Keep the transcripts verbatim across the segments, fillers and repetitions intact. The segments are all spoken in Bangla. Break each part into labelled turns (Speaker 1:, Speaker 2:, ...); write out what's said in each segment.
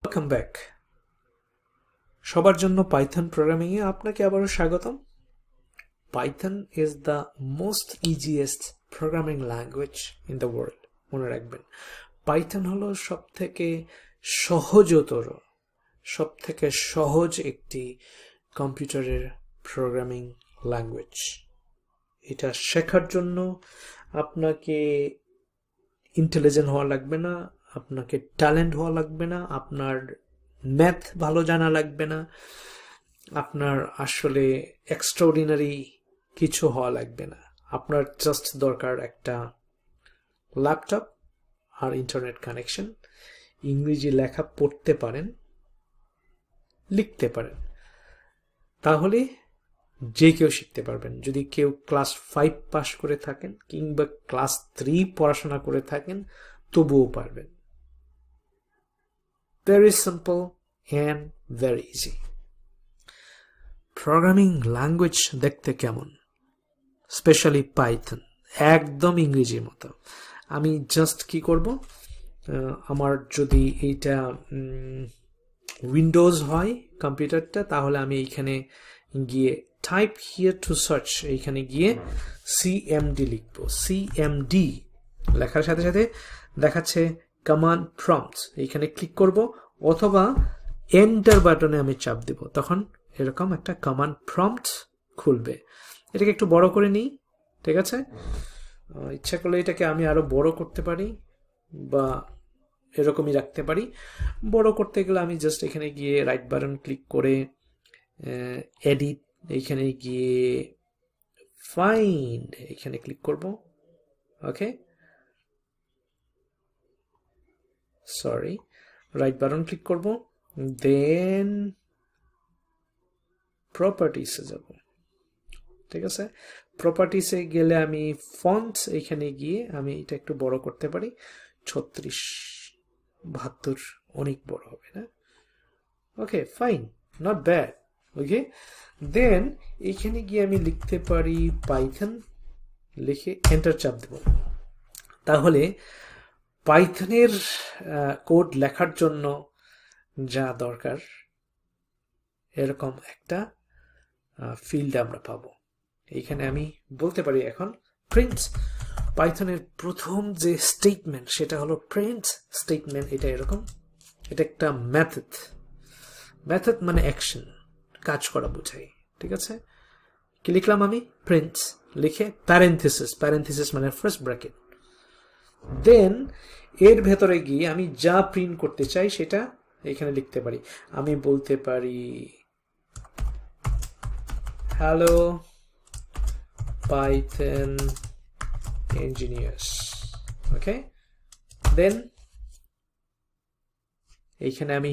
Speaker 1: Welcome back. সবার জন্য পাইথন প্রোগ্রামিং এ আপনাকে আবারও স্বাগতম। Python is the most easiest programming language in the world. মনে রাখবেন, পাইথন হলো সব থেকে সহজতর, সব থেকে সহজ একটি কম্পিউটারের প্রোগ্রামিং ল্যাঙ্গুয়েজ। এটা শেখার জন্য আপনাকে ইন্টেলিজেন্ট হওয়া লাগবে না, আপনাকে ট্যালেন্ট হওয়া লাগবে না, আপনার ম্যাথ ভালো জানা লাগবে না, আপনার আসলে এক্সট্রাঅর্ডিনারি কিছু হওয়া লাগবে না। আপনার জাস্ট দরকার একটা ল্যাপটপ আর ইন্টারনেট কানেকশন। ইংরেজি লেখা পড়তে পারেন, লিখতে পারেন, তাহলে যে কেউ শিখতে পারবেন। যদি কেউ ক্লাস ফাইভ পাস করে থাকেন কিংবা ক্লাস থ্রি পড়াশোনা করে থাকেন, তবুও পারবেন। Very simple and very easy. Programming language দেখতে কেমন, স্পেশালি পাইথন, একদম ইংরেজির মতো। আমি জাস্ট কি করব, আমার যদি এইটা উইন্ডোজ হয় কম্পিউটারটা, তাহলে আমি এইখানে গিয়ে টাইপ হিয়ার টু সার্চ, এইখানে গিয়ে সিএমডি লিখবো। সিএমডি লেখার সাথে সাথে দেখাচ্ছে কমান্ড প্রম্পট, এইখানে ক্লিক করব অথবা এন্টার বাটনে আমি চাপ দেব, তখন এরকম একটা কমান্ড প্রম্পট খুলবে। এটাকে একটু বড় করে নিই, ঠিক আছে? ইচ্ছা করলে এটাকে আমি আরো বড় করতে পারি বা এরকমই রাখতে পারি। বড় করতে গেলে আমি জাস্ট এখানে গিয়ে রাইট বাটন ক্লিক করে এডিট, এইখানে গিয়ে ফাইন্ড, এখানে ক্লিক করব। Okay, sorry, right button click করব, দেন প্রপার্টিসে যাব। ঠিক আছে, প্রপার্টিসে গেলে আমি ফন্টস, এইখানে গিয়ে আমি এটা একটু বড় করতে পারি। ছত্রিশ বাহাত্তর অনেক বড় হবে না? Okay, fine, not bad. Okay, then এইখানে গিয়ে আমি লিখতে পারি পাইথন, লিখে এন্টার চাপ দেব। তাহলে পাইথনের কোড লেখার জন্য যা দরকার এরকম একটা ফিল্ড আমরা পাবো। এইখানে আমি বলতে পারি এখন প্রিন্ট। পাইথনের প্রথম যে স্টেটমেন্ট সেটা হলো প্রিন্ট স্টেটমেন্ট। এটা এরকম, এটা একটা মেথড। মেথড মানে অ্যাকশন, কাজ করা বোঝায়। ঠিক আছে, কি লিখলাম আমি? প্রিন্ট, লিখে প্যারেনথেসিস, প্যারেনথেসিস মানে ফার্স্ট ব্র্যাকেট। দেন এর ভেতরে গিয়ে আমি যা প্রিন্ট করতে চাই সেটা এখানে লিখতে পারি। আমি বলতে পারি hello Python engineers. Okay, then এইখানে আমি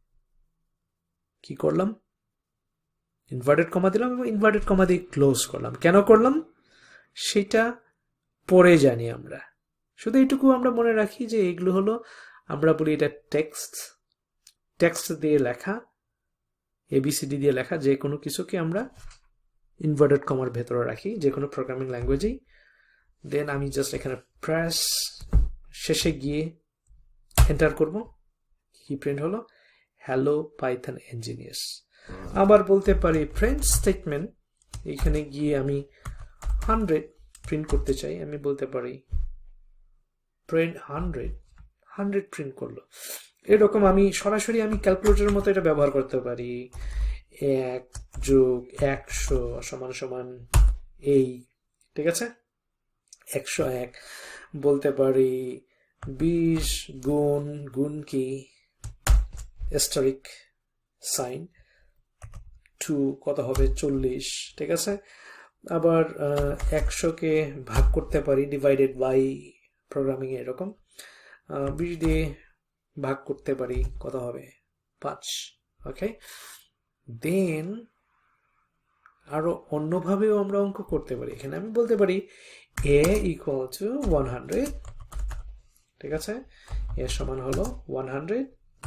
Speaker 1: কি করলাম? ইনভার্টেড কমা দিলাম এবং ইনভার্টেড কমা দিয়ে ক্লোজ করলাম। কেন করলাম সেটা পরে জানি আমরা, শুধু এইটুকু আমরা মনে রাখি যে এগুলো হলো, আমরা বলি এটা টেক্সট। টেক্সট দিয়ে লেখা, এবিসিডি দিয়ে লেখা যে কোনো কিছুকে আমরা ইনভার্টেড কমার ভেতরে রাখি, যে কোনো প্রোগ্রামিং ল্যাঙ্গুয়েজেই। দেন আমি জাস্ট এখানে প্রেস, শেষে গিয়ে এন্টার করব। কি প্রিন্ট হলো? Hello Python engineers. আবার বলতে পারি প্রিন্ট স্টেটমেন্ট, এখানে গিয়ে আমি হান্ড্রেড প্রিন্ট করতে চাই, আমি বলতে পারি প্রিন্ট হান্ড্রেড, হান্ড্রেড প্রিন্ট করলো। এরকম আমি সরাসরি আমি ক্যালকুলেটরের মতো এটা ব্যবহার করতে পারি। এক যোগ একশো সমান সমান এই, ঠিক আছে? একশো এক বলতে পারি বিশ গুণ গুণ কি স্টারিক সাইন টু কত হবে? চল্লিশ। ঠিক আছে, আবার একশোকে ভাগ করতে পারি ডিভাইডেড বাই, প্রোগ্রামিং এরকম বিশ দিয়ে ভাগ করতে পারি, কত হবে? পাঁচ। ওকে, দেন আরো অন্যভাবেও আমরা অঙ্ক করতে পারি। এখানে আমি বলতে পারি A equal to one hundred. ঠিক আছে, এ সমান হলো one hundred.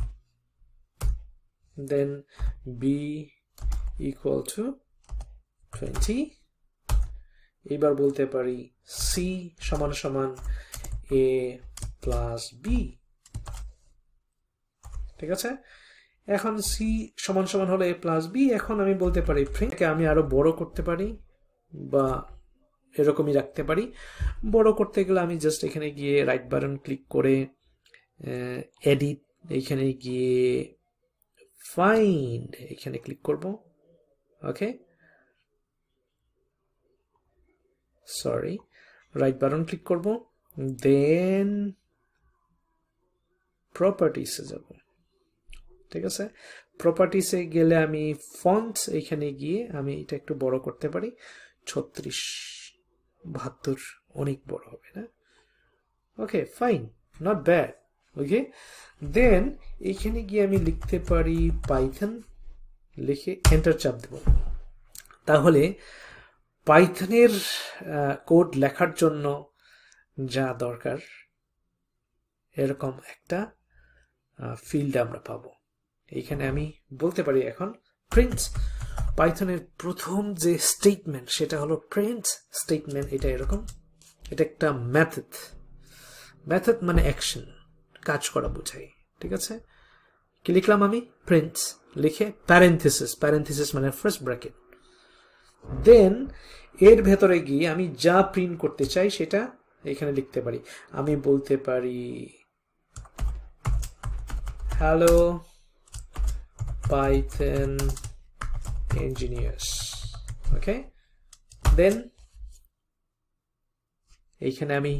Speaker 1: Then B equal to twenty. এবার বলতে পারি সি সমান সমান এ প্লাস বি। ঠিক আছে। এখন সি সমান সমান হলো এ প্লাস বি। এখন আমি বলতে পারি প্রিন্টকে আমি আরো বড় করতে পারি বা এরকমই রাখতে পারি। বড় করতে গেলে আমি জাস্ট এখানে গিয়ে রাইট বাটন ক্লিক করে এডিট, এখানে গিয়ে ফাইন্ড এখানে ক্লিক করব। Okay, sorry, right button click করব, দেন প্রপার্টিসে যাব। ঠিক আছে, প্রপার্টিসে গেলে আমি ফন্টস এখানে গিয়ে আমি এটা একটু বড় করতে পারি। ছত্রিশ বাহাত্তর অনেক বড় হবে না? Okay, fine, not bad. Okay, then এখানে গিয়ে আমি লিখতে পারি পাইথন, লিখে এন্টার চাপ দেব। তাহলে পাইথনের কোড লেখার জন্য যা দরকার এরকম একটা ফিল্ড আমরা পাবো। এইখানে আমি বলতে পারি এখন প্রিন্ট, পাইথনের প্রথম যে স্টেটমেন্ট সেটা হলো প্রিন্ট স্টেটমেন্ট। এটা এরকম, এটা একটা মেথড। মেথড মানে অ্যাকশন, কাজ করা বোঝায়। ঠিক আছে, কি লিখলাম আমি? প্রিন্ট লিখে প্যারেন্থেসিস, প্যারেন্থেসিস মানে ফার্স্ট ব্র্যাকেট। দেন এর ভেতরে গিয়ে আমি যা প্রিন্ট করতে চাই সেটা এখানে লিখতে পারি। আমি বলতে পারি hello Python engineers. Okay, then এইখানে আমি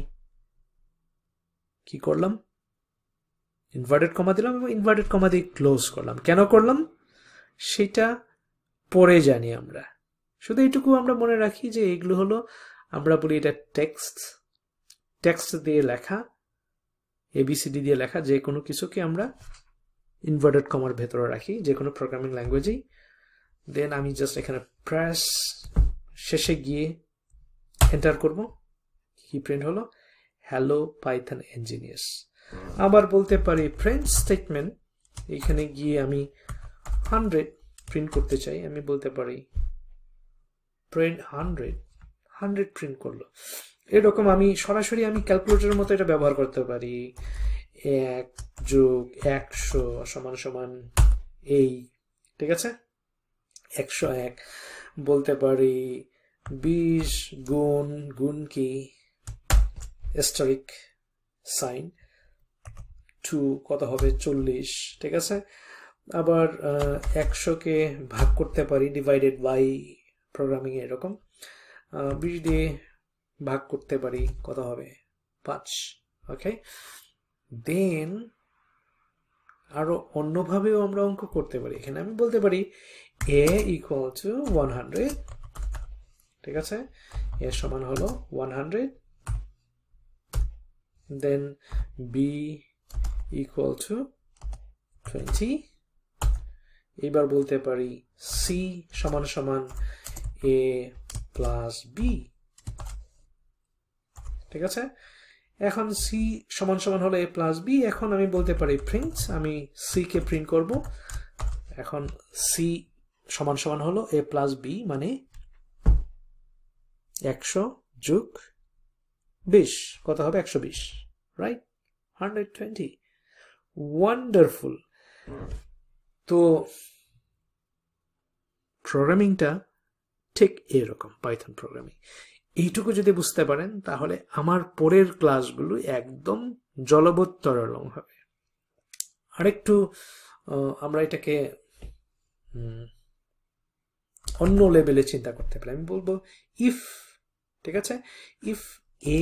Speaker 1: কি করলাম? ইনভার্টেড কমা দিলাম এবং ইনভার্টেড কমা দিয়ে ক্লোজ করলাম। কেন করলাম সেটা পরে জানি আমরা। শুধু এইটুকু আমরা মনে রাখি যে এগুলো হলো, আমরা বলি এটা টেক্সট, টেক্সট দিয়ে লেখা, এবিসিডি দিয়ে লেখা যে কোনো কিছুকে আমরা ইনভার্টেড কমার ভেতরে রাখি, যে কোনো প্রোগ্রামিং ল্যাঙ্গুয়েজেই। দেন আমি জাস্ট এখানে প্রেস শেষে গিয়ে এন্টার করব। কি প্রিন্ট হলো? Hello Python engineers. আবার বলতে পারি প্রিন্ট স্টেটমেন্ট, এখানে গিয়ে আমি হান্ড্রেড প্রিন্ট করতে চাই, আমি বলতে পারি প্রিন্ট হান্ড্রেড, হান্ড্রেড প্রিন্ট করলো। এরকম আমি সরাসরি আমি ক্যালকুলেটরের মতো এটা ব্যবহার করতে পারি। এক যোগ একশো সমান সমান এই, ঠিক আছে, একশো এক বলতে পারি বিশ গুণ গুণ কি স্টারিক সাইন টু কত হবে? চল্লিশ। ঠিক আছে, আবার একশোকে ভাগ করতে পারি ডিভাইডেড বাই, প্রোগ্রামিং এরকম বিশ দিয়ে ভাগ করতে পারি, কত হবে? পাঁচ। ওকে, দেন আরো অন্যভাবেও আমরা অঙ্ক করতে পারি। এখানে আমি বলতে পারি A equal to one hundred. ঠিক আছে, এ সমান হলো one hundred. Then B equal to twenty. এবার বলতে পারি সি সমান সমান এ প্লাস বি। ঠিক আছে, এখন সি সমান সমান হলো এ প্লাস বি। এখন আমি বলতে পারি প্রিন্ট, আমি সি কে প্রিন্ট করব। এখন সি সমান সমান হলো এ প্লাস বি মানে একশো যোগ বিশ, কত হবে? একশো বিশ, রাইট? Hundred twenty. ওয়ান্ডারফুল। তো প্রোগ্রামিংটা ঠিক এরকম, পাইথন প্রোগ্রামিং। এইটুকু যদি বুঝতে পারেন তাহলে আমার পরের ক্লাসগুলো একদম জলবৎ তরলং হবে। আরেকটু আমরা এটাকে অন্য লেভেলে চিন্তা করতে পারি। আমি বলবো ইফ, ঠিক আছে, if A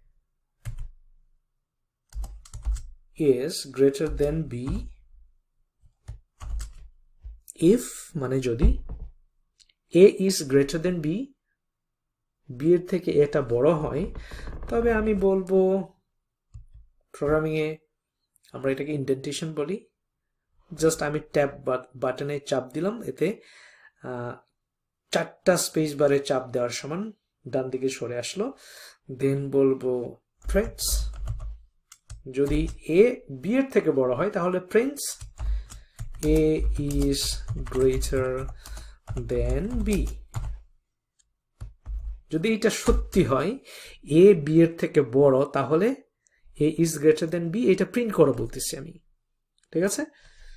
Speaker 1: is greater than b, if মানে যদি a is greater than b, b এর থেকে এটা বড় হয়, তবে আমি বলবো প্রোগ্রামিং এ আমরা এটাকে ইন্ডেন্টেশন বলি। জাস্ট আমি ট্যাব বাটনে চাপ দিলাম, এতে চারটা স্পেস বারে চাপ দেওয়ার সমান ডান দিকে সরে আসলো। দেন বলবো প্রিন্টস, যদি এ বি এর থেকে বড় হয় তাহলে prints A is greater than B. যদি এটা সত্যি হয় এ বি এর থেকে বড় তাহলে A is greater than B, এটা প্রিন্ট করো বলতেছি আমি। ঠিক আছে,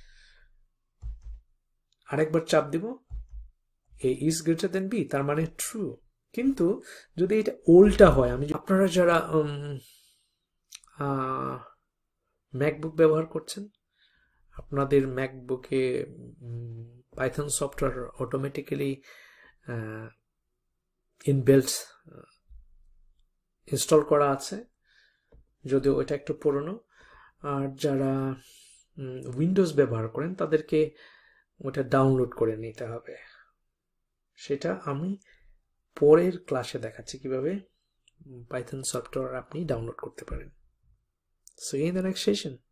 Speaker 1: আরেকবার চাপ দিব A is greater than B, তার মানে ট্রু। কিন্তু যদি এটা উল্টা হয়, আমি আপনারা যারা ম্যাকবুক ব্যবহার করছেন, আপনাদের ম্যাকবুকে Python software automatically inbuilt install করা আছে, যদিও ওইটা একটু পুরনো। আর যারা উইন্ডোজ ব্যবহার করেন তাদেরকে ওটা ডাউনলোড করে নিতে হবে। সেটা আমি পরের ক্লাসে দেখাচ্ছি কিভাবে পাইথন সফটওয়্যার আপনি ডাউনলোড করতে পারেন। So in the next session.